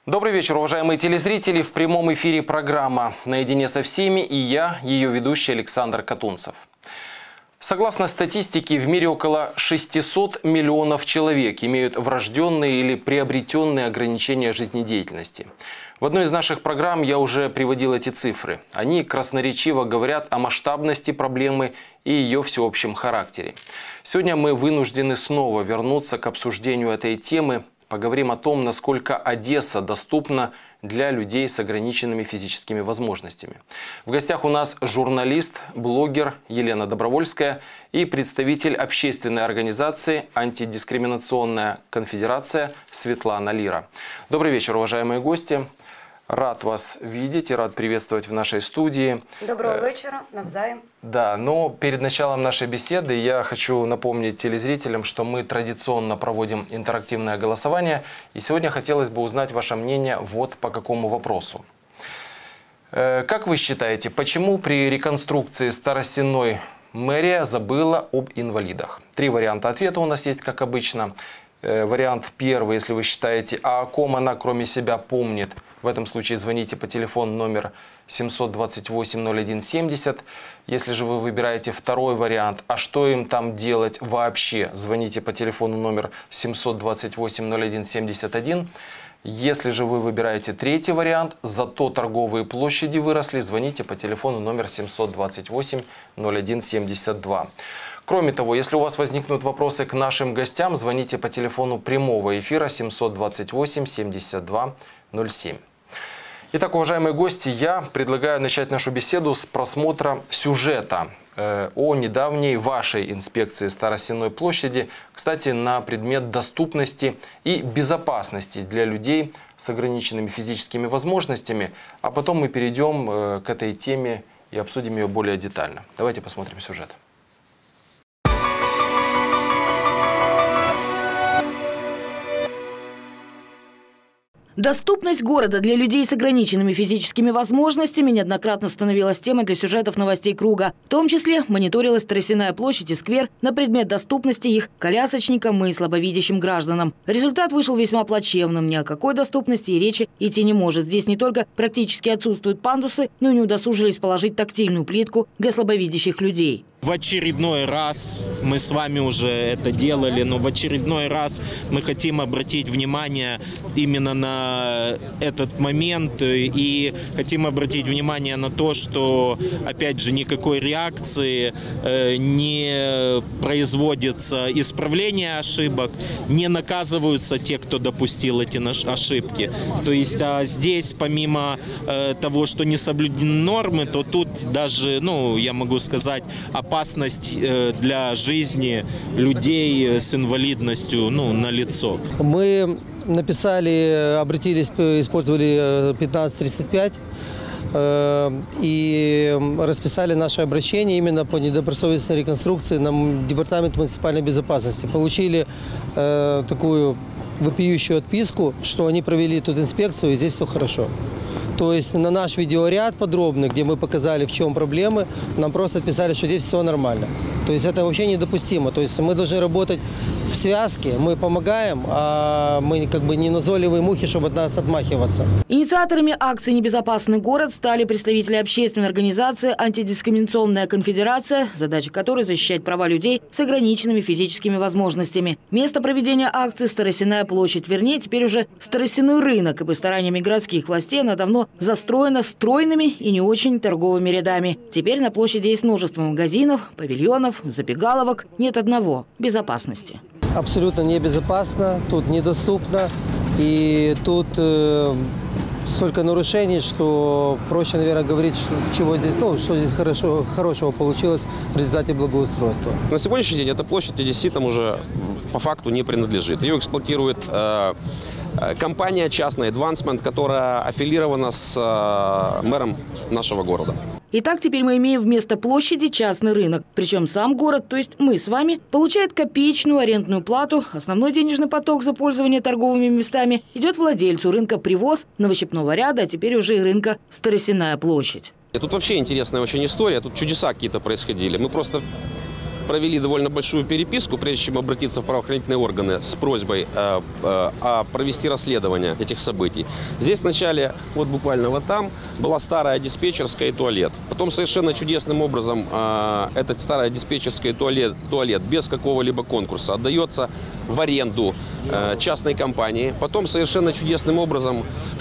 Добрый вечер, уважаемые телезрители. В прямом эфире программа «Наедине со всеми» и я, ее ведущий Александр Катунцев. Согласно статистике, в мире около 600 миллионов человек имеют врожденные или приобретенные ограничения жизнедеятельности. В одной из наших программ я уже приводил эти цифры. Они красноречиво говорят о масштабности проблемы и ее всеобщем характере. Сегодня мы вынуждены снова вернуться к обсуждению этой темы. Поговорим о том, насколько Одесса доступна для людей с ограниченными физическими возможностями. В гостях у нас журналист, блогер Елена Добровольская и представитель общественной организации «Антидискриминационная конфедерация» Светлана Лира. Добрый вечер, уважаемые гости. Рад вас видеть и рад приветствовать в нашей студии. Доброго вечера, навзаим. Да, но перед началом нашей беседы я хочу напомнить телезрителям, что мы традиционно проводим интерактивное голосование. И сегодня хотелось бы узнать ваше мнение вот по какому вопросу. Как вы считаете, почему при реконструкции Старосенной мэрия забыла об инвалидах? 3 варианта ответа у нас есть, как обычно. Вариант первый, если вы считаете, а о ком она кроме себя помнит, в этом случае звоните по телефону номер 728-01-70. Если же вы выбираете второй вариант, а что им там делать вообще, звоните по телефону номер 728-01-71. Если же вы выбираете третий вариант, зато торговые площади выросли, звоните по телефону номер 728-01-72. Кроме того, если у вас возникнут вопросы к нашим гостям, звоните по телефону прямого эфира 728-72-07. Итак, уважаемые гости, я предлагаю начать нашу беседу с просмотра сюжета о недавней вашей инспекции Старосенной площади, кстати, на предмет доступности и безопасности для людей с ограниченными физическими возможностями, а потом мы перейдем к этой теме и обсудим ее более детально. Давайте посмотрим сюжет. Доступность города для людей с ограниченными физическими возможностями неоднократно становилась темой для сюжетов новостей круга. В том числе мониторилась Старосенная площадь и сквер на предмет доступности их колясочникам и слабовидящим гражданам. Результат вышел весьма плачевным. Ни о какой доступности и речи идти не может. Здесь не только практически отсутствуют пандусы, но и не удосужились положить тактильную плитку для слабовидящих людей. В очередной раз, мы с вами уже это делали, но в очередной раз мы хотим обратить внимание именно на этот момент и хотим обратить внимание на то, что, опять же, никакой реакции не производится исправления ошибок, не наказываются те, кто допустил эти ошибки. То есть здесь, помимо того, что не соблюдены нормы, то тут даже, я могу сказать, опасность для жизни людей с инвалидностью налицо. Мы написали, обратились, использовали 1535 и расписали наше обращение именно по недобросовестной реконструкции на Департамент муниципальной безопасности. Получили такую вопиющую отписку, что они провели тут инспекцию и здесь все хорошо. То есть на наш видеоряд подробный, где мы показали, в чем проблемы, нам просто отписали, что здесь все нормально. То есть это вообще недопустимо. То есть мы должны работать в связке, мы помогаем, а мы как бы не назойливые мухи, чтобы от нас отмахиваться. Инициаторами акции «Небезопасный город» стали представители общественной организации «Антидискриминационная конфедерация», задача которой защищать права людей с ограниченными физическими возможностями. Место проведения акции – Старосенная площадь, вернее, теперь уже Старосенной рынок, ибо стараниями городских властей она давно застроена стройными и не очень торговыми рядами. Теперь на площади есть множество магазинов, павильонов, забегаловок. Нет одного – безопасности. Абсолютно небезопасно, тут недоступно, и тут столько нарушений, что проще, наверное, говорить, что здесь хорошего получилось в результате благоустройства. На сегодняшний день эта площадь одесситам уже по факту не принадлежит. Ее эксплуатирует компания частная Advancement, которая аффилирована с мэром нашего города. Итак, теперь мы имеем вместо площади частный рынок. Причем сам город, то есть мы с вами, получает копеечную арендную плату. Основной денежный поток за пользование торговыми местами идет владельцу рынка «Привоз», новощепного ряда, а теперь уже и рынка «Старосенная площадь». Тут вообще интересная очень история. Тут чудеса какие-то происходили. Мы просто провели довольно большую переписку, прежде чем обратиться в правоохранительные органы с просьбой провести расследование этих событий. Здесь вначале, вот буквально вот там, была старая диспетчерская и туалет. Потом совершенно чудесным образом этот старая диспетчерская и туалет без какого-либо конкурса отдается в аренду частной компании. Потом совершенно чудесным образом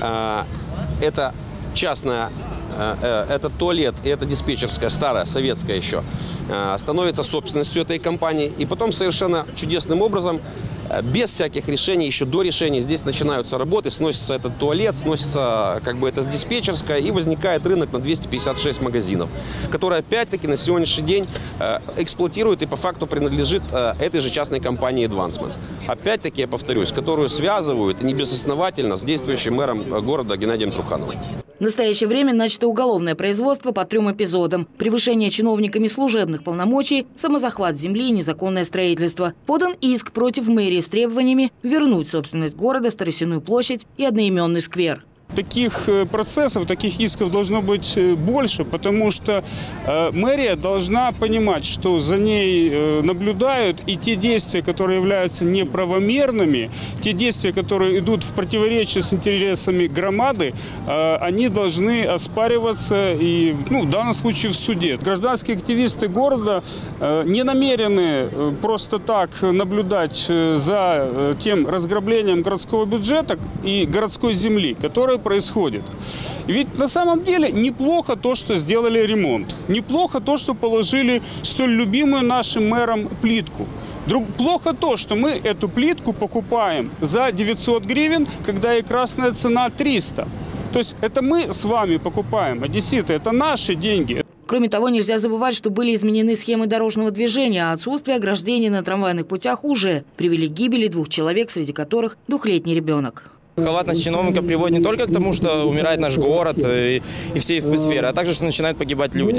это частная, этот туалет и эта диспетчерская, старая, советская еще, становится собственностью этой компании. И потом совершенно чудесным образом, без всяких решений, еще до решений, здесь начинаются работы, сносится этот туалет, сносится как бы эта диспетчерская, и возникает рынок на 256 магазинов, который опять-таки на сегодняшний день эксплуатирует и по факту принадлежит этой же частной компании Advancement. Опять-таки, я повторюсь, которую связывают небезосновательно с действующим мэром города Геннадием Трухановым. В настоящее время начато уголовное производство по 3 эпизодам. Превышение чиновниками служебных полномочий, самозахват земли и незаконное строительство. Подан иск против мэрии с требованиями вернуть собственность города, Старосиную площадь и одноименный сквер. Таких процессов, таких исков должно быть больше, потому что мэрия должна понимать, что за ней наблюдают, и те действия, которые являются неправомерными, те действия, которые идут в противоречие с интересами громады, они должны оспариваться и, в данном случае в суде. Гражданские активисты города не намерены просто так наблюдать за тем разграблением городского бюджета и городской земли, которое происходит. Ведь на самом деле неплохо то, что сделали ремонт. Неплохо то, что положили столь любимую нашим мэром плитку. Плохо то, что мы эту плитку покупаем за 900 гривен, когда и красная цена 300. То есть это мы с вами покупаем, одесситы, это наши деньги. Кроме того, нельзя забывать, что были изменены схемы дорожного движения, а отсутствие ограждений на трамвайных путях уже привели к гибели 2 человек, среди которых 2-летний ребенок. Халатность чиновника приводит не только к тому, что умирает наш город и все сферы, а также, что начинают погибать люди.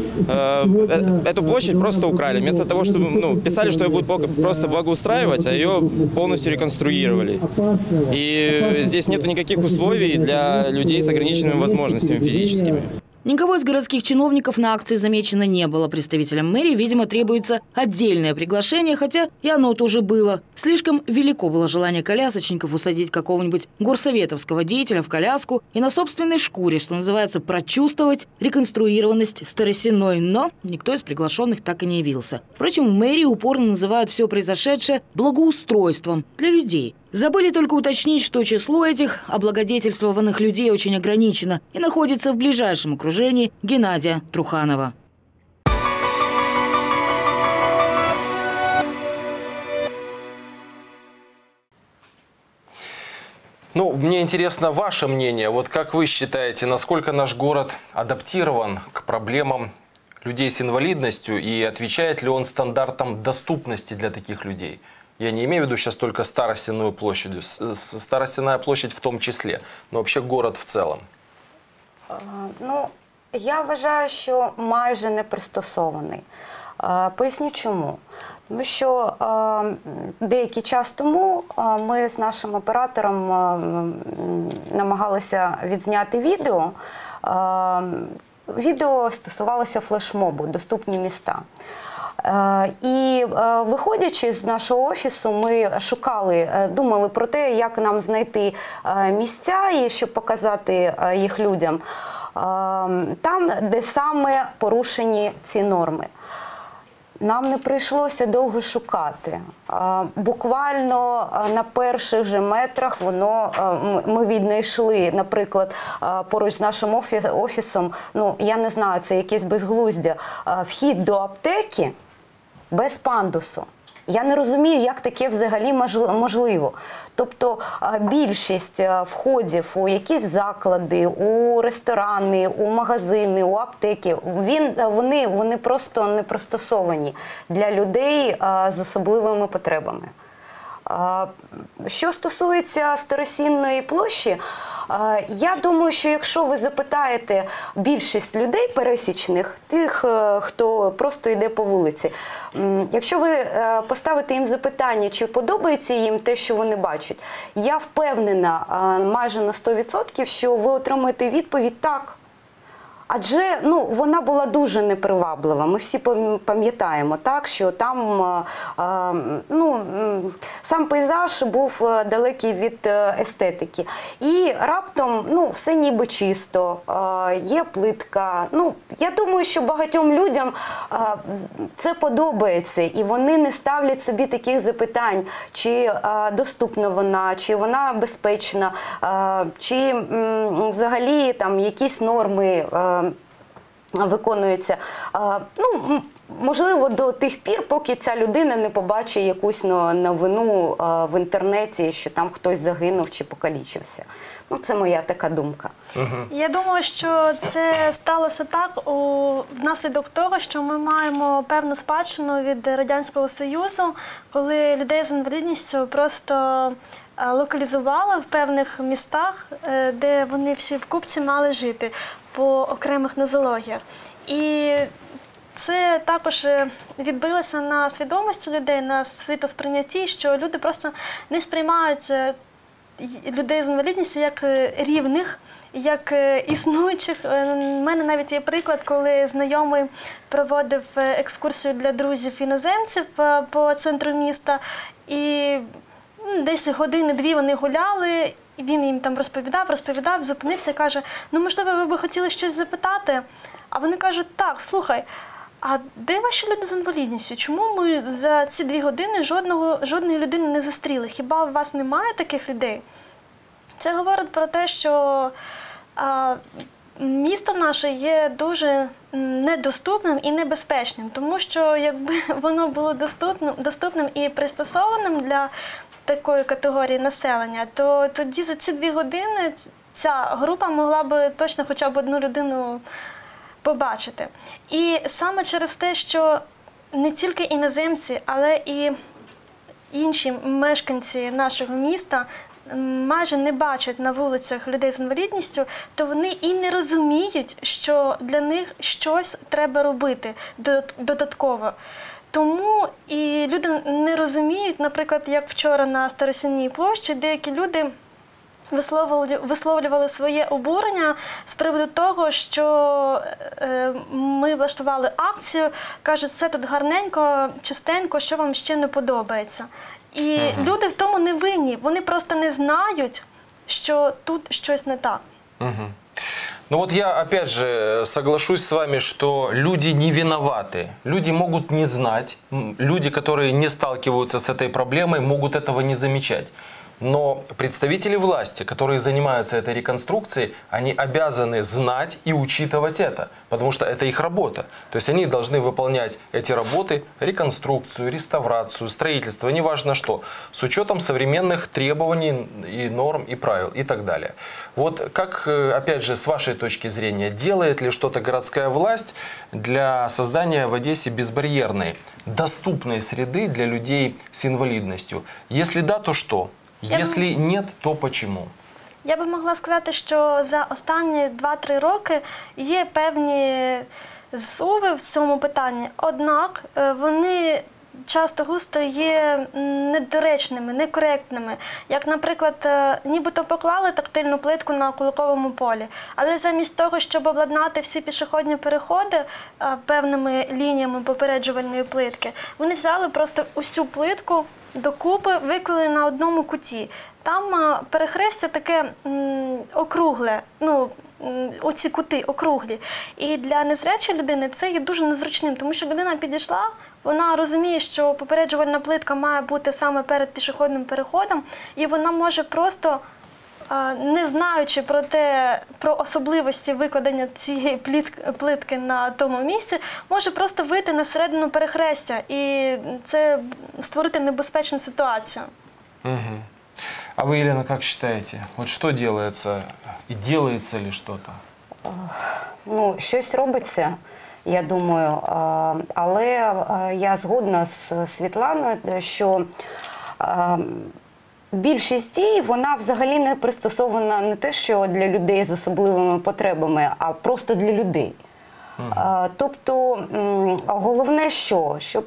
Эту площадь просто украли. Вместо того, чтобы писали, что ее будут просто благоустраивать, а ее полностью реконструировали. И здесь нет никаких условий для людей с ограниченными возможностями физическими. Никого из городских чиновников на акции замечено не было. Представителям мэрии, видимо, требуется отдельное приглашение, хотя и оно тоже было. Слишком велико было желание колясочников усадить какого-нибудь горсоветовского деятеля в коляску и на собственной шкуре, что называется, прочувствовать реконструированность Старосиной. Но никто из приглашенных так и не явился. Впрочем, в мэрии упорно называют все произошедшее благоустройством для людей. Забыли только уточнить, что число этих облагодетельствованных людей очень ограничено и находится в ближайшем окружении Геннадия Труханова. Мне интересно ваше мнение. Вот как вы считаете, насколько наш город адаптирован к проблемам людей с инвалидностью и отвечает ли он стандартам доступности для таких людей? Я не имею в виду сейчас только Старосиную площадь, Старосиная площадь в том числе, но вообще город в целом. Я вважаю, що майже не пристосований. Поясню чому. Тому що деякий час тому ми з нашим оператором намагалися відзняти відео. Відео стосувалося флешмобу «Доступні міста». І виходячи з нашого офісу, ми шукали, думали про те, як нам знайти місця, і щоб показати їх людям, там, де саме порушені ці норми. Нам не прийшлося довго шукати. Буквально на перших же метрах ми віднайшли, наприклад, поруч з нашим офісом, я не знаю, це якесь безглуздя, вхід до аптеки без пандусу. Я не розумію, як таке взагалі можливо. Тобто більшість входів у якісь заклади, у ресторани, у магазини, у аптеки, вони просто не пристосовані для людей з особливими потребами. Що стосується Старосинної площі, я думаю, що якщо ви запитаєте більшість людей пересічних, тих, хто просто йде по вулиці, якщо ви поставите їм запитання, чи подобається їм те, що вони бачать, я впевнена майже на 100%, що ви отримаєте відповідь «так». Адже вона була дуже неприваблива. Ми всі пам'ятаємо, так, що там сам пейзаж був далекий від естетики. І раптом все ніби чисто, є плитка. Я думаю, що багатьом людям це подобається, і вони не ставлять собі таких запитань, чи доступна вона, чи вона безпечна, чи взагалі там якісь норми виконуються. Можливо, до тих пір, поки ця людина не побачить якусь новину в інтернеті, що там хтось загинув чи покалічився. Це моя така думка. Я думаю, що це сталося так внаслідок того, що ми маємо певну спадщину від Радянського Союзу, коли людей з інвалідністю просто локалізували в певних містах, де вони всі вкупці мали жити по окремих нозологіях. І це також відбилося на свідомості людей, на світосприйнятті, що люди просто не сприймають людей з інвалідністю як рівних, як існуючих. У мене навіть є приклад, коли знайомий проводив екскурсію для друзів-іноземців по центру міста, і десь години-дві вони гуляли, і він їм там розповідав, зупинився і каже: можливо, ви б хотіли щось запитати? А вони кажуть: так, слухай, а де ваші люди з інвалідністю? Чому ми за ці 2 години жодної людини не зустріли? Хіба у вас немає таких людей? Це говорить про те, що місто наше є дуже недоступним і небезпечним, тому що якби воно було доступним і пристосованим для такої категорії населення, то тоді за ці 2 години ця група могла б точно хоча б одну людину побачити. І саме через те, що не тільки іноземці, але і інші мешканці нашого міста майже не бачать на вулицях людей з інвалідністю, то вони і не розуміють, що для них щось треба робити додатково. Тому і люди не розуміють, наприклад, як вчора на Старосінній площі, деякі люди висловлювали своє обурення з приводу того, що ми влаштували акцію, кажуть, все тут гарненько, чистенько, що вам ще не подобається. І люди в тому не винні, вони просто не знають, що тут щось не так. Я опять же соглашусь с вами, что люди не виноваты. Люди могут не знать, люди, которые не сталкиваются с этой проблемой, могут этого не замечать. Но представители власти, которые занимаются этой реконструкцией, они обязаны знать и учитывать это, потому что это их работа. То есть они должны выполнять эти работы, реконструкцию, реставрацию, строительство, неважно что, с учетом современных требований и норм, и правил, и так далее. Вот как, опять же, с вашей точки зрения, делает ли что-то городская власть для создания в Одессе безбарьерной, доступной среды для людей с инвалидностью? Если да, то что? Если нет, то почему? Я би могла сказати, що за останні 2-3 роки є певні зсуви в цьому питанні, однак вони часто-густо є недоречними, некоректними. Як, наприклад, нібито поклали тактильну плитку на Куликовому полі, але замість того, щоб обладнати всі пішохідні переходи певними лініями попереджувальної плитки, вони взяли просто усю плитку докупи, виклали на одному куті. Там перехрестя таке округле, оці кути округлі. І для незрячої людини це є дуже незручним, тому що людина підійшла, вона розуміє, що попереджувальна плитка має бути саме перед пішохідним переходом, і вона може просто, не знаючи про особливості викладення цієї плитки на тому місці, може просто вийти на середину перехрестя і це створити небезпечну ситуацію. А вы, Елена, как считаете? Вот что делается и делается ли что-то? Щось робиться, я думаю, але я згодна з Світланою, що більшість дій, вона взагалі не пристосована не те, що для людей з особливими потребами, а просто для людей. Тобто, головне що? Щоб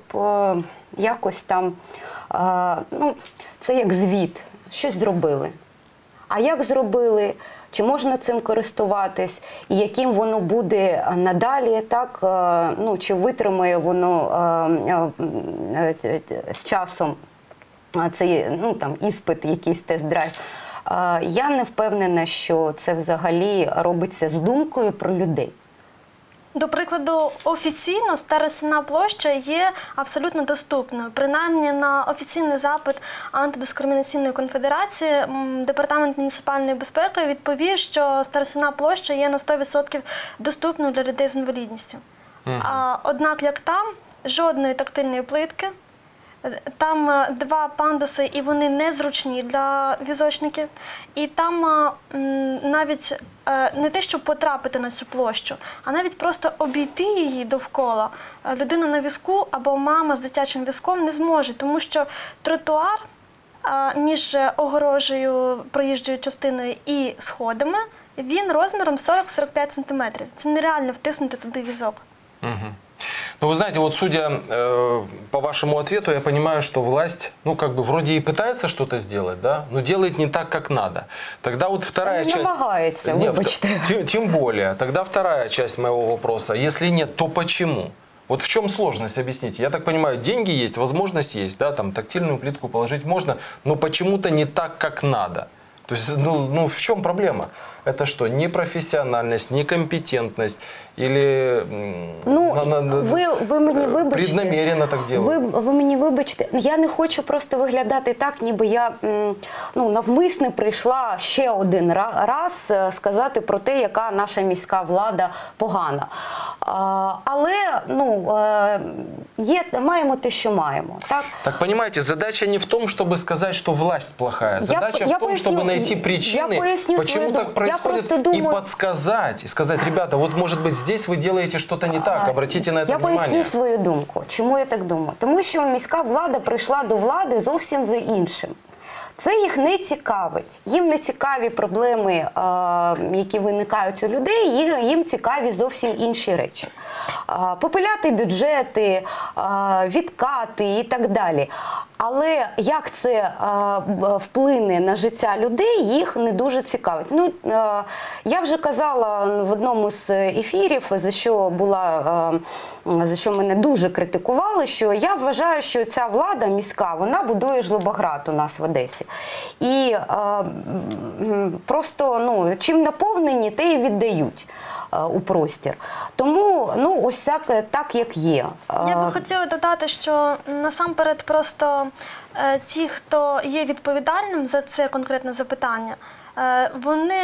якось там, це як звіт, щось зробили. А як зробили? Чи можна цим користуватись? І яким воно буде надалі? Так? Ну, чи витримає воно з часом цей іспит, якийсь тест-драйв? Я не впевнена, що це взагалі робиться з думкою про людей. До прикладу, офіційно Старосина площа є абсолютно доступною. Принаймні на офіційний запит Антидискримінаційної конфедерації Департамент муніципальної безпеки відповів, що Старосина площа є на 100% доступною для людей з інвалідністю. Однак, як там, жодної тактильної плитки, там 2 пандуси, і вони незручні для візочників. І там навіть не те, щоб потрапити на цю площу, а навіть просто обійти її довкола людина на візку або мама з дитячим візком не зможе, тому що тротуар між огорожею, проїжджою частиною і сходами, він розміром 40-45 см. Це нереально втиснути туди візок. Ну, вы знаете, вот судя по вашему ответу, я понимаю, что власть, ну, как бы, вроде и пытается что-то сделать, да, но делает не так, как надо. Тогда вот вторая часть... Намагается, вибачте. Тем более. Тогда вторая часть моего вопроса. Если нет, то почему? Вот в чем сложность, объясните? Я так понимаю, деньги есть, возможность есть, да, там, тактильную плитку положить можно, но почему-то не так, как надо. То есть, ну в чем проблема? Это что, непрофессиональность, некомпетентность или ви мені вибачте, преднамеренно так делают? Ви мені вибачте, я не хочу просто виглядати так, ніби я навмисне прийшла ще один раз сказати про те, яка наша міська влада погана. Але маємо те, що маємо. Так, понимаете, задача не в том, чтобы сказать, что власть плохая. Задача в том, чтобы найти причины, почему так происходит, и подсказать, и сказать, ребята, вот может быть здесь вы делаете что-то не так, обратите на это внимание. Я поясню свою думку. Чому я так думаю? Тому що міська влада прийшла до влади зовсім за іншим. Це їх не цікавить. Їм не цікаві проблеми, які виникають у людей, їм цікаві зовсім інші речі. Попиляти бюджети, відкати і так далі. Але як це вплине на життя людей, їх не дуже цікавить. Я вже казала в одному з ефірів, за що мене дуже критикували, що я вважаю, що ця влада міська, вона будує жлобоград у нас в Одесі. І просто чим наповнені, те і віддають у простір. Тому ось так, як є. Я би хотіла додати, що насамперед просто ті, хто є відповідальним за це конкретне запитання, вони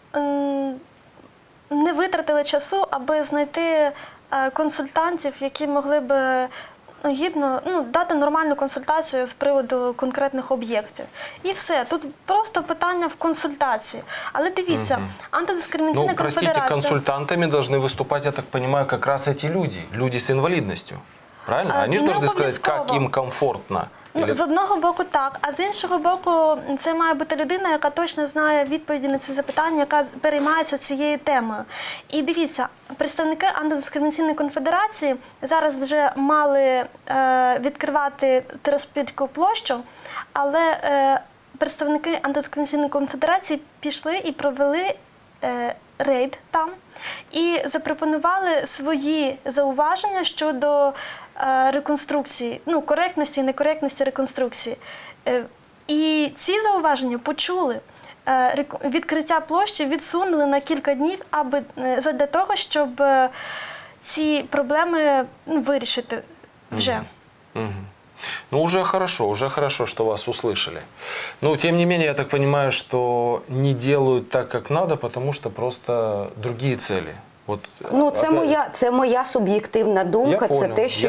не витратили часу, аби знайти консультантів, які могли б гідно дати нормальну консультацію з приводу конкретних об'єктів. І все. Тут просто питання в консультації. Але дивіться, антидискримінаційна конфедерація... Простите, консультантами должны выступать, я так понимаю, как раз эти люди с инвалидностью. Правильно? Они же должны сказать, как им комфортно. З одного боку так, а з іншого боку це має бути людина, яка точно знає відповіді на ці запитання, яка переймається цією темою. І дивіться, представники Антидискримінаційної конфедерації зараз вже мали відкривати Тираспільську площу, але представники Антидискримінаційної конфедерації пішли і провели рейд там і запропонували свої зауваження щодо реконструкції, коректності і некоректності реконструкції. І ці зауваження почули. Відкриття площі відсунули на кілька днів, для того, щоб ці проблеми вирішити вже. Уже хорошо, что вас услышали. Но, тем не менее, я так понимаю, что не делают так, как надо, потому что просто другие цели. Це моя суб'єктивна думка, це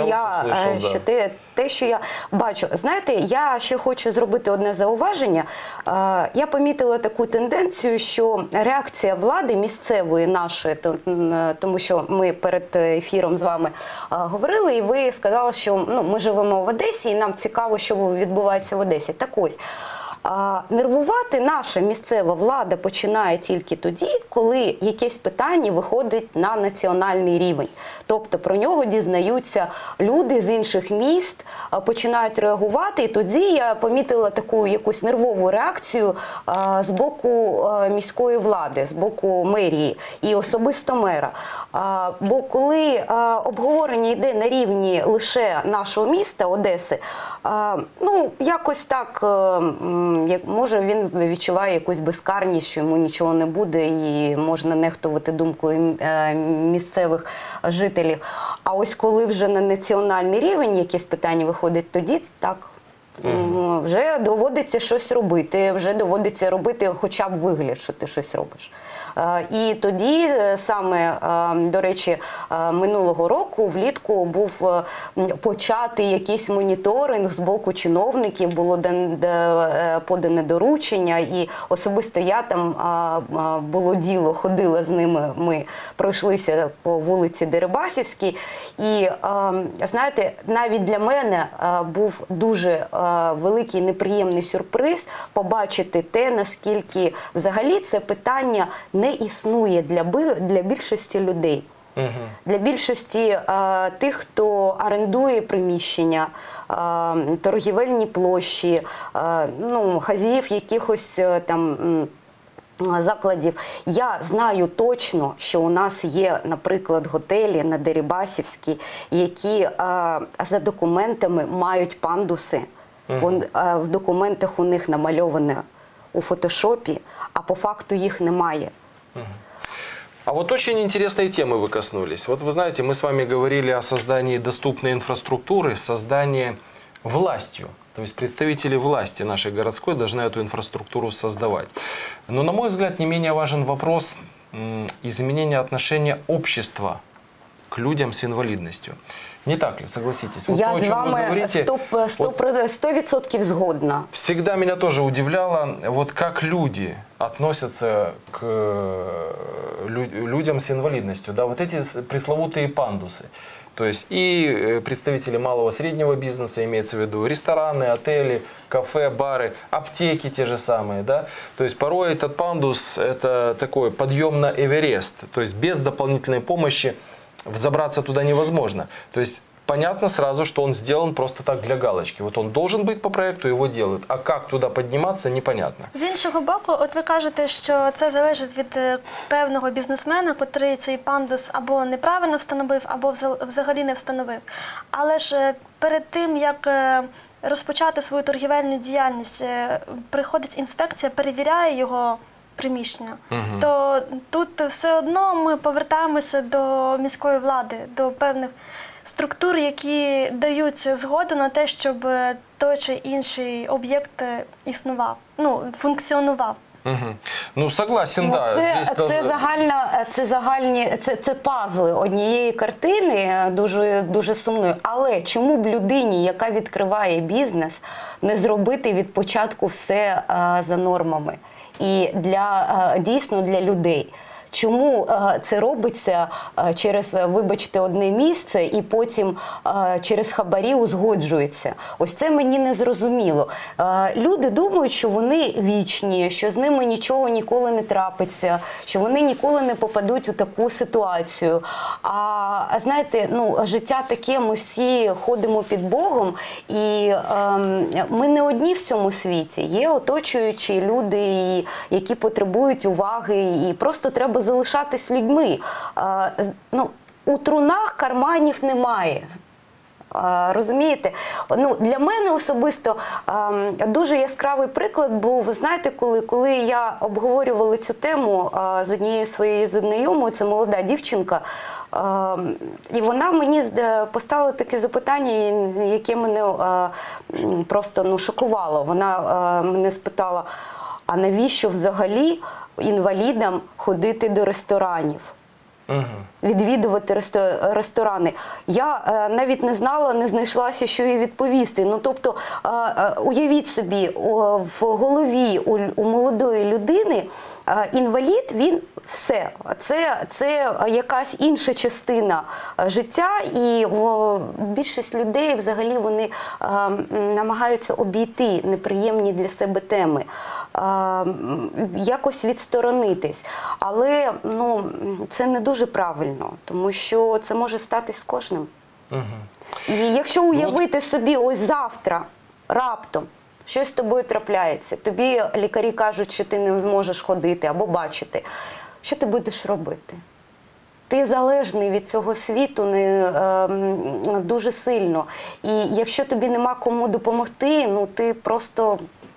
те, що я бачу. Знаєте, я ще хочу зробити одне зауваження. Я помітила таку тенденцію, що реакція влади місцевої нашої, тому що ми перед ефіром з вами говорили, і ви сказали, що ми живемо в Одесі, і нам цікаво, що відбувається в Одесі. Так ось, Нервувати наша місцева влада починає тільки тоді, коли якесь питання виходить на національний рівень. Тобто про нього дізнаються люди з інших міст, починають реагувати. І тоді я помітила таку якусь нервову реакцію з боку міської влади, з боку мерії і особисто мера. Бо коли обговорення йде на рівні лише нашого міста, Одеси, ну, якось так, може він відчуває якусь безкарність, що йому нічого не буде і можна нехтувати думкою місцевих жителів. А ось коли вже на національний рівень якесь питання виходить, тоді так. Вже доводиться щось робити, вже доводиться робити хоча б вигляд, що ти щось робиш. І тоді саме, до речі, минулого року влітку був початий якийсь моніторинг з боку чиновників, було подане доручення, і особисто я там, було діло, ходила з ними, ми пройшлися по вулиці Дерибасівській, і, знаєте, навіть для мене був дуже великий неприємний сюрприз побачити те, наскільки взагалі це питання не існує для більшості людей. Для більшості тих, хто орендує приміщення, торгівельні площі, ну, хазяїв якихось там закладів. Я знаю точно, що у нас є, наприклад, готелі на Дерибасівській, які за документами мають пандуси. В документах у них намальовано у фотошопі, а по факту їх немає. А вот очень интересной темы вы коснулись. Вот вы знаете, мы с вами говорили о создании доступной инфраструктуры, создании властью. То есть представители власти нашей городской должны эту инфраструктуру создавать. Но, на мой взгляд, не менее важен вопрос изменения отношения общества к людям с инвалидностью. Не так ли, согласитесь? Вот я то, о с чем вами вы говорите, 100% згодна. Всегда меня тоже удивляло, вот как люди относятся к людям с инвалидностью. Да, вот эти пресловутые пандусы. То есть и представители малого среднего бизнеса, имеется в виду рестораны, отели, кафе, бары, аптеки те же самые. Да? То есть порой этот пандус – это такой подъем на Эверест. То есть без дополнительной помощи взобраться туда невозможно. То есть понятно сразу, что он сделан просто так для галочки. Вот он должен быть по проекту, его делают. А как туди підніматися, непонятно. З іншого боку, от ви кажете, що це залежить від певного бізнесмена, котрий цей пандус або неправильно встановив, або взагалі не встановив. Але ж перед тим, як розпочати свою торгівельну діяльність, приходить інспекція, перевіряє його приміщення, то тут все одно ми повертаємося до міської влади, до певних структур, які дають згоду на те, щоб той чи інший об'єкт існував, ну, функціонував. Ну, согласен, да. Це пазли однієї картини, дуже сумної. Але чому б людині, яка відкриває бізнес, не зробити від початку все за нормами? І дійсно для людей. Чому це робиться через, вибачте, одне місце і потім через хабарі узгоджується? Ось це мені не зрозуміло. Люди думають, що вони вічні, що з ними нічого ніколи не трапиться, що вони ніколи не попадуть у таку ситуацію. А знаєте, ну, життя таке, ми всі ходимо під Богом, і ми не одні в цьому світі. Є оточуючі люди, які потребують уваги, і просто треба залишатись людьми. Ну, у трунах карманів немає. Розумієте? Ну, для мене особисто дуже яскравий приклад був, ви знаєте, коли я обговорювала цю тему з однією своєю знайомою, це молода дівчинка, і вона мені поставила таке запитання, яке мене просто шокувало. Вона мене спитала, а навіщо взагалі інвалідам ходити до ресторанів? Відвідувати ресторани. Я навіть не знала, не знайшлася, що їй відповісти. Ну, тобто, уявіть собі, в голові у молодої людини інвалід, він все. Це якась інша частина життя, і більшість людей взагалі вони намагаються обійти неприємні для себе теми, якось відсторонитись. Але це не дуже правильно, тому що це може статись з кожним. І якщо уявити собі, ось завтра, раптом, щось з тобою трапляється, тобі лікарі кажуть, що ти не зможеш ходити або бачити, що ти будеш робити? Ти залежний від цього світу дуже сильно. І якщо тобі нема кому допомогти, ти просто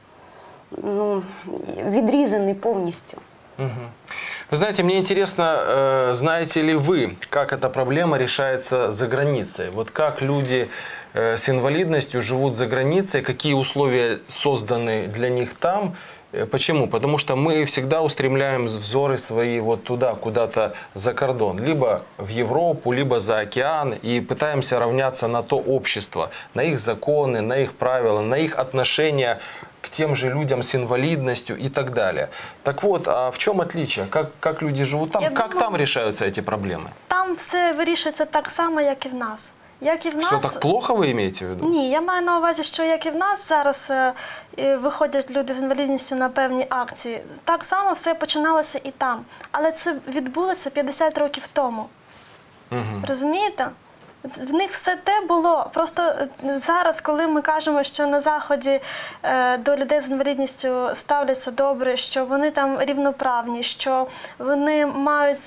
відрізаний повністю. Вы знаете, мне интересно, знаете ли вы, как эта проблема решается за границей? Вот как люди с инвалидностью живут за границей, какие условия созданы для них там? Почему? Потому что мы всегда устремляем взоры свои вот туда, куда-то за кордон. Либо в Европу, либо за океан. И пытаемся равняться на то общество, на их законы, на их правила, на их отношения к тем же людям с инвалидностью и так далее. Так вот, а в чем отличие? Как люди живут там? Как там решаются эти проблемы? Там все вирішується так само, як і в нас. Все так плохо, ви маєте в виду? Ні, я маю на увазі, що як і в нас зараз виходять люди з інвалідністю на певні акції, так само все починалося і там. Але це відбулося 50 років тому. Розумієте? В них все те було. Просто зараз, коли ми кажемо, що на Заході до людей з інвалідністю ставляться добре, що вони там рівноправні, що вони мають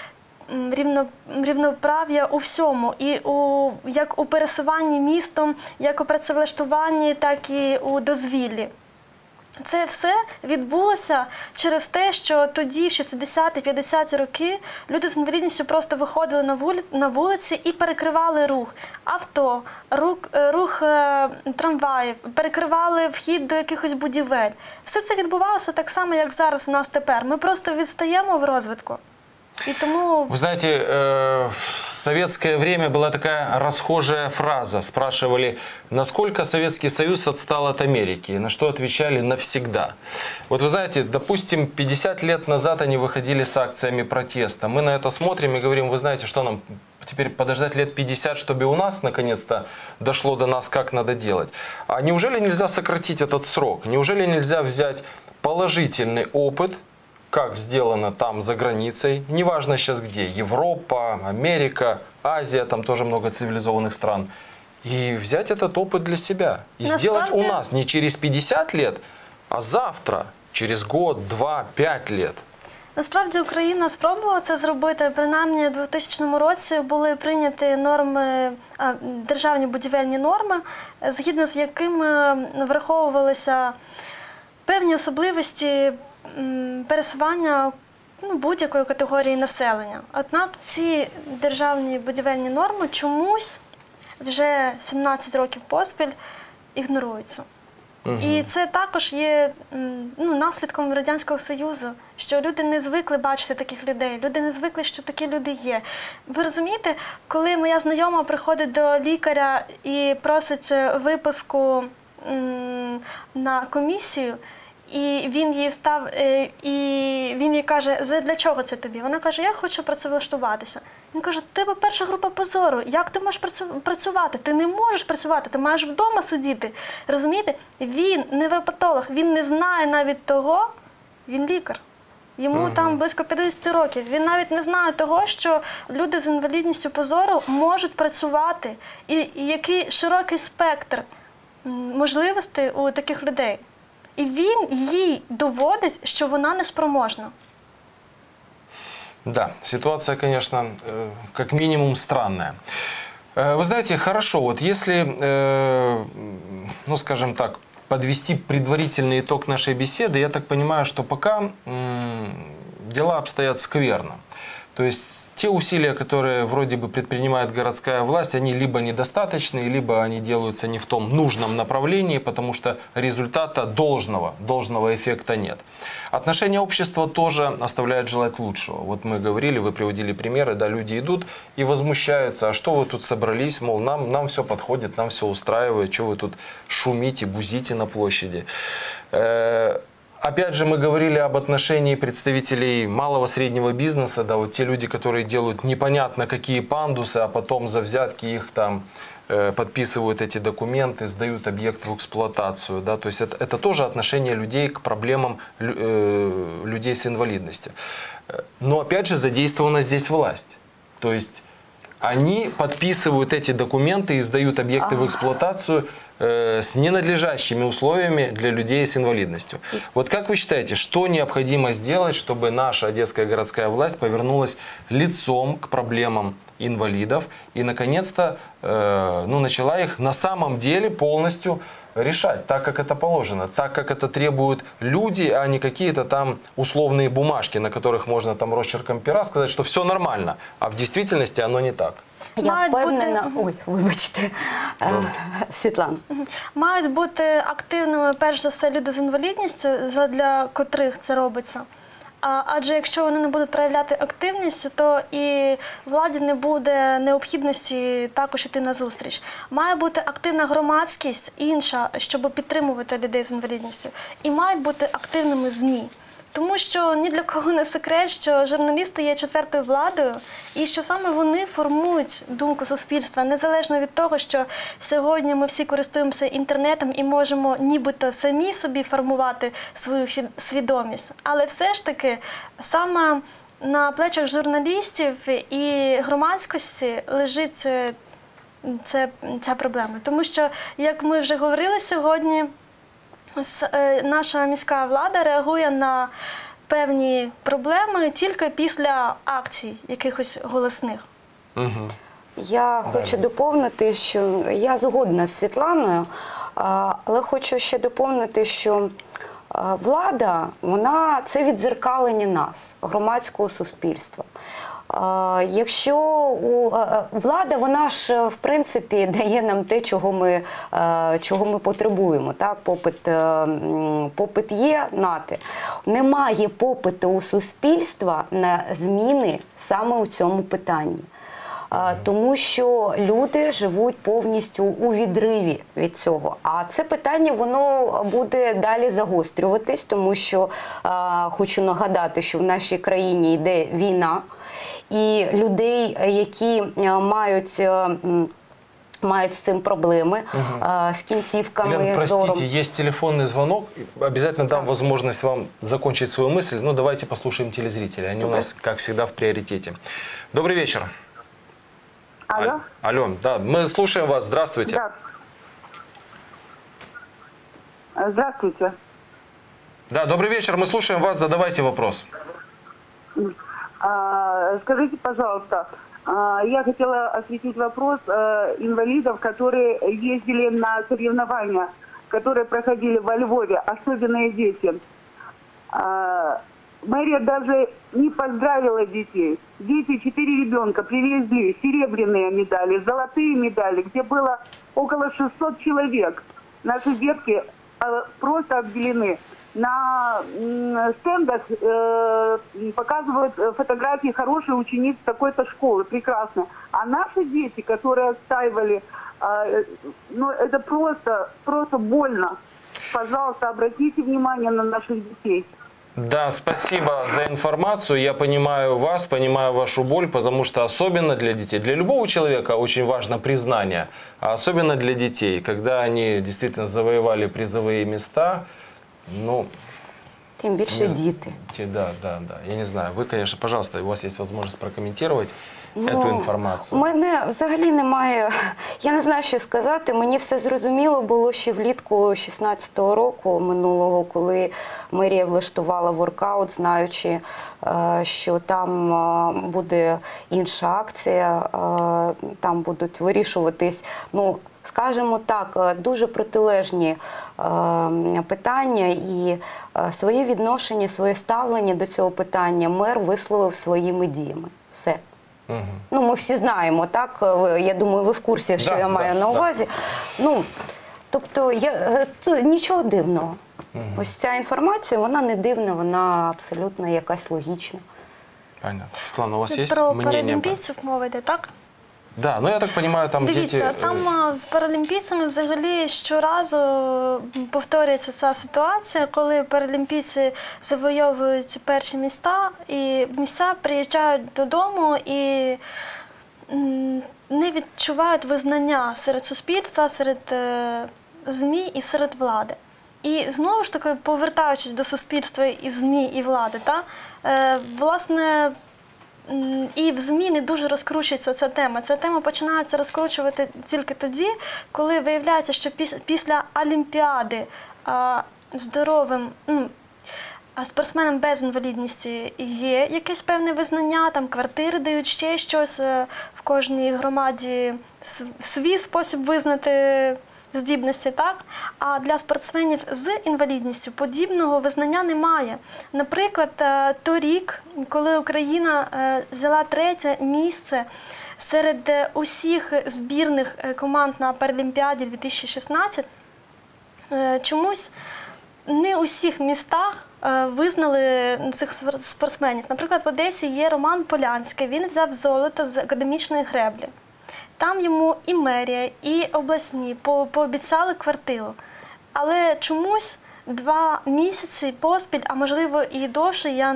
рівноправ'я у всьому, і як у пересуванні містом, як у працевлаштуванні, так і у дозвіллі. Це все відбулося через те, що тоді, в 60-50-ті роки, люди з інвалідністю просто виходили на вулиці і перекривали рух авто, рух трамваїв, перекривали вхід до якихось будівель. Все це відбувалося так само, як зараз у нас тепер. Ми просто відстаємо в розвитку. И тому... Вы знаете, в советское время была такая расхожая фраза. Спрашивали, насколько Советский Союз отстал от Америки. На что отвечали: навсегда. Вот вы знаете, допустим, 50 лет назад они выходили с акциями протеста. Мы на это смотрим и говорим: вы знаете, что нам теперь подождать лет 50, чтобы у нас наконец-то дошло до нас, как надо делать. А неужели нельзя сократить этот срок? Неужели нельзя взять положительный опыт, как сделано там за границей, неважно сейчас где, Европа, Америка, Азия, там тоже много цивилизованных стран, и взять этот опыт для себя. И сделать у нас не через 50 лет, а завтра, через год, 2, 5 лет. Насправді Україна спробувала це зробити. Принаймні, у 2000 році були прийняті норми, державні будівельні норми, згідно з якими враховувалися певні особливості пересування будь-якої категорії населення. Однак ці державні будівельні норми чомусь вже 17 років поспіль ігноруються. І це також є наслідком Радянського Союзу, що люди не звикли бачити таких людей, люди не звикли, що такі люди є. Ви розумієте, коли моя знайома приходить до лікаря і просить виписку на комісію, і він їй каже: для чого це тобі? Вона каже: я хочу працевлаштуватися. Він каже: тебе перша група позору, як ти можеш працювати? Ти не можеш працювати, ти маєш вдома сидіти. Розумієте? Він невропатолог, він не знає навіть того, він лікар. Йому там близько 50 років. Він навіть не знає того, що люди з інвалідністю по зору можуть працювати. І який широкий спектр можливостей у таких людей. І він їй доводить, що вона неспроможна. Да, ситуация, конечно, как минимум странная. Вы знаете, хорошо, вот если, скажем так, подвести предварительный итог нашей беседы, я так понимаю, что пока дела обстоят скверно. То есть те усилия, которые вроде бы предпринимает городская власть, они либо недостаточны, либо они делаются не в том нужном направлении, потому что результата должного эффекта нет. Отношение общества тоже оставляет желать лучшего. Вот мы говорили, вы приводили примеры, да, люди идут и возмущаются: а что вы тут собрались, мол, нам все подходит, нам все устраивает, что вы тут шумите, бузите на площади. опять же, мы говорили об отношении представителей малого среднего бизнеса, да, вот те люди, которые делают непонятно какие пандусы, а потом за взятки их там подписывают эти документы, сдают объект в эксплуатацию, да, то есть это тоже отношение людей к проблемам людей с инвалидностью. Но опять же задействована здесь власть, то есть они подписывают эти документы и сдают объекты в эксплуатацию с ненадлежащими условиями для людей с инвалидностью. Вот как вы считаете, что необходимо сделать, чтобы наша одесская городская власть повернулась лицом к проблемам инвалидов и, наконец-то, начала их на самом деле полностью решать, так, как это положено, так, как это требуют люди, а не какие-то там условные бумажки, на которых можно там росчерком пера сказать, что все нормально, а в действительности оно не так. Я впевнена, ой, вибачте, Світлана. Мають бути активними, перш за все, люди з інвалідністю, задля котрих це робиться. Адже якщо вони не будуть проявляти активність, то і владі не буде необхідності також йти на зустріч. Має бути активна громадськість, інша, щоб підтримувати людей з інвалідністю. І мають бути активними ЗМІ. Тому що ні для кого не секрет, що журналісти є четвертою владою, і що саме вони формують думку суспільства, незалежно від того, що сьогодні ми всі користуємося інтернетом і можемо нібито самі собі формувати свою свідомість. Але все ж таки саме на плечах журналістів і громадськості лежить ця проблема. Тому що, як ми вже говорили сьогодні, наша міська влада реагує на певні проблеми тільки після акцій якихось голосних. Я хочу доповнити, що я згодна з Світланою, але хочу ще доповнити, що влада, це віддзеркалення нас, громадського суспільства. Якщо влада, вона ж, в принципі, дає нам те, чого ми потребуємо. Так? Попит є, нате. Немає попиту у суспільства на зміни саме у цьому питанні. Тому що люди живуть повністю у відриві від цього. А це питання, воно буде далі загострюватись, тому що хочу нагадати, що в нашій країні йде війна, і людей, які мають з цим проблеми, с кінцівками. Лен, простите, есть телефонный звонок. Обязательно дам возможность вам закончить свою мысль. Ну, давайте послушаем телезрителей. Они у нас, как всегда, в приоритете. Добрый вечер. Алло. Алло, да, мы слушаем вас. Здравствуйте. Да. Здравствуйте. Да, добрый вечер. Мы слушаем вас. Задавайте вопрос. Скажите, пожалуйста, я хотела осветить вопрос инвалидов, которые ездили на соревнования, которые проходили во Львове, особенные дети. Мэрия даже не поздравила детей. Дети, 4 ребенка, привезли серебряные медали, золотые медали, где было около 600 человек. Наши детки просто обделены. На стендах показывают фотографии хороших учениц такой-то школы, прекрасно. А наши дети, которые отстаивали, это просто больно. Пожалуйста, обратите внимание на наших детей. Да, спасибо за информацию. Я понимаю вас, понимаю вашу боль, потому что особенно для детей, для любого человека очень важно признание, а особенно для детей, когда они действительно завоевали призовые места, ну... Тем больше дети. Да. Я не знаю, вы, конечно, пожалуйста, у вас есть возможность прокомментировать эту інформацію. У мене взагалі немає, я не знаю, що сказати. Мені все зрозуміло було ще влітку 16-го року минулого, коли мерія влаштувала воркаут, знаючи, що там буде інша акція, там будуть вирішуватись, скажімо так, дуже протилежні питання, і своє відношення, своє ставлення до цього питання мер висловив своїми діями. Все. Ми всі знаємо, так? Я думаю, ви в курсі, що я маю на увазі. Тобто, нічого дивного. Ось ця інформація, вона не дивна, вона абсолютно якась логічна. Понятно. Світлана, у вас є про мнення? паралімпійців мова йде, так? Да, ну я так понимаю, там Дивіться, дети... там з паралімпійцями взагалі щоразу повторюється ця ситуація, коли паралімпійці завойовують перші міста, і місця приїжджають додому і не відчувають визнання серед суспільства, серед ЗМІ і серед влади. І знову ж таки, повертаючись до суспільства і ЗМІ, і влади, власне, і в ЗМІ не дуже розкручується ця тема. Ця тема починається розкручувати тільки тоді, коли виявляється, що після Олімпіади здоровим спортсменам без інвалідності є якесь певне визнання, там квартири дають, ще щось, в кожній громаді свій спосіб визнати здібності, так? А для спортсменів з інвалідністю подібного визнання немає. Наприклад, торік, коли Україна взяла 3-те місце серед усіх збірних команд на Паралімпіаді 2016, чомусь не у всіх містах визнали цих спортсменів. Наприклад, в Одесі є Роман Полянський, він взяв золото з академічної греблі. Там йому і мерія, і обласні пообіцяли квартиру. Але чомусь 2 місяці поспіль, а можливо і довше, я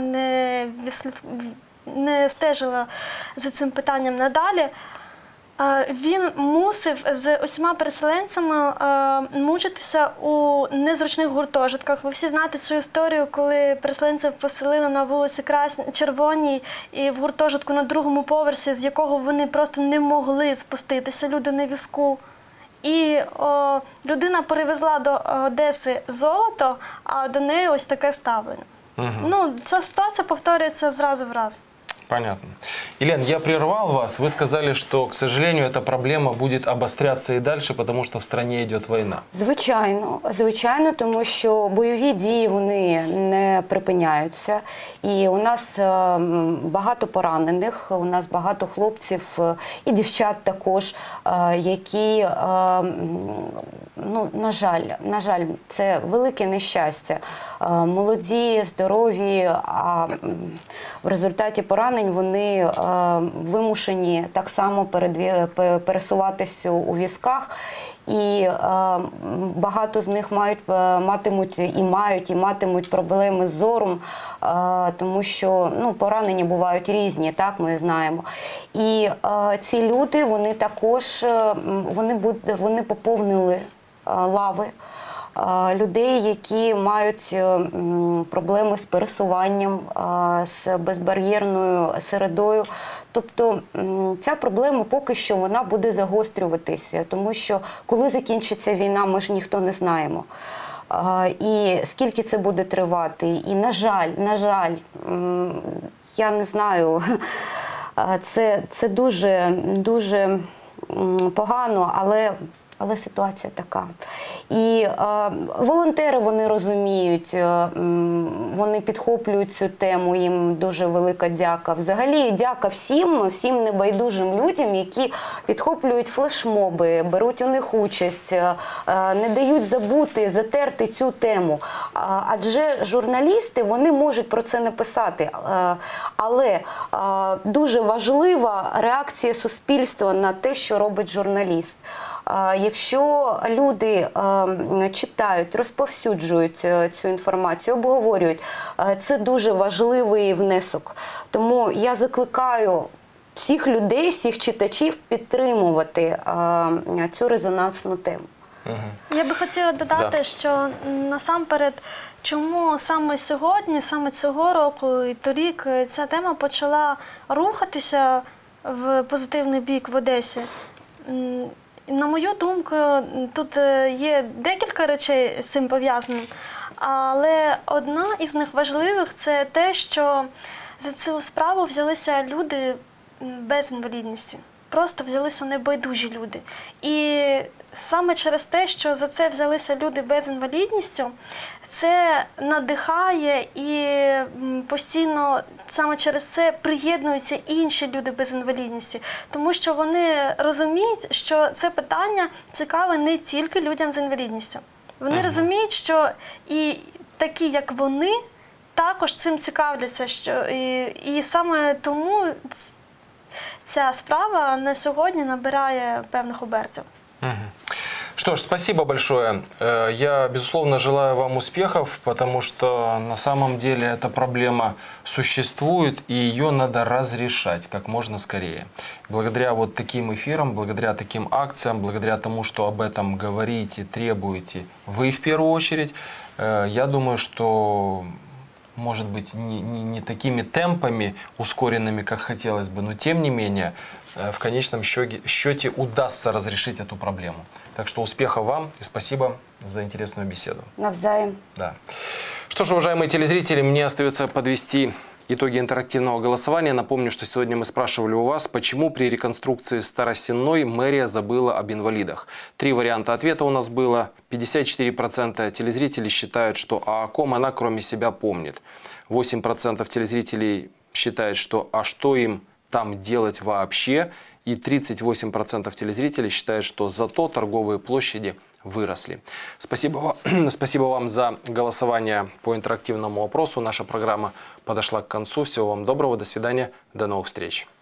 не стежила за цим питанням надалі, він мусив з усіма переселенцями мучитися у незручних гуртожитках. Ви всі знаєте цю історію, коли переселенців поселили на вулиці Червоній і в гуртожитку на 2-му поверсі, з якого вони просто не могли спуститися, люди на візку. І людина перевезла до Одеси золото, а до неї ось таке ставлення. Ну, ця ситуація повторюється зразу в раз. Понятно. Елена, я прервал вас. Вы сказали, что, к сожалению, эта проблема будет обостряться и дальше, потому что в стране идет война. Звичайно, тому що бойові дії, вони не припиняються. І у нас багато поранених, у нас багато хлопців і дівчат також, які, ну, на жаль, це велике нещастя. Молоді, здорові, а в результаті поранень вони вимушені так само пересуватися у візках, і багато з них матимуть проблеми з зором, тому що, ну, поранення бувають різні, так, ми знаємо. І ці люди, вони також, вони поповнили лави людей, які мають проблеми з пересуванням, з безбар'єрною середою. Тобто ця проблема поки що вона буде загострюватися, тому що коли закінчиться війна, ми ж ніхто не знаємо. І скільки це буде тривати. І, на жаль, я не знаю, це дуже погано, але ситуація така. І волонтери, вони розуміють, вони підхоплюють цю тему, їм дуже велика дяка. Взагалі, дяка всім небайдужим людям, які підхоплюють флешмоби, беруть у них участь, не дають затерти цю тему. Адже журналісти, вони можуть про це написати, але дуже важлива реакція суспільства на те, що робить журналіст. Якщо люди читають, розповсюджують цю інформацію, обговорюють, це дуже важливий внесок. Тому я закликаю всіх людей, всіх читачів підтримувати цю резонансну тему. Я би хотіла додати, що насамперед, чому саме сьогодні, саме цього року і торік ця тема почала рухатися в позитивний бік в Одесі. На мою думку, тут є декілька речей з цим пов'язаних, але одна із них важливих – це те, що за цю справу взялися люди без інвалідності. Просто взялися небайдужі люди. І саме через те, що за це взялися люди без інвалідністю, це надихає і постійно саме через це приєднуються інші люди без інвалідності. Тому що вони розуміють, що це питання цікаве не тільки людям з інвалідністю. Вони розуміють, що і такі, як вони, також цим цікавляться. І саме тому ця справа на сьогодні набирає певних обертів. Что ж, спасибо большое. Я, безусловно, желаю вам успехов, потому что на самом деле эта проблема существует, и ее надо разрешать как можно скорее. Благодаря вот таким эфирам, благодаря таким акциям, благодаря тому, что об этом говорите, требуете вы в первую очередь, я думаю, что, может быть, не такими темпами ускоренными, как хотелось бы, но тем не менее, в конечном счете удастся разрешить эту проблему. Так что успехов вам и спасибо за интересную беседу. Навзаєм. Да. Что ж, уважаемые телезрители, мне остается подвести итоги интерактивного голосования. Напомню, что сегодня мы спрашивали у вас, почему при реконструкции Старосенной мэрия забыла об инвалидах. 3 варианта ответа у нас было. 54% телезрителей считают, что о ком она кроме себя помнит. 8% телезрителей считают, что а что им там делать вообще. И 38% телезрителей считают, что зато торговые площади выросли. Спасибо вам за голосование по интерактивному опросу. Наша программа подошла к концу. Всего вам доброго, до свидания, до новых встреч.